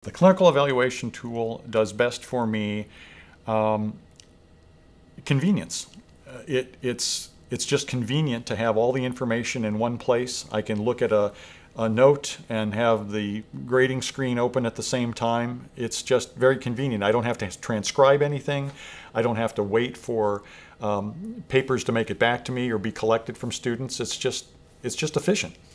The clinical evaluation tool does best for me convenience. It's just convenient to have all the information in one place. I can look at a note and have the grading screen open at the same time. It's just very convenient. I don't have to transcribe anything. I don't have to wait for papers to make it back to me or be collected from students. It's just efficient.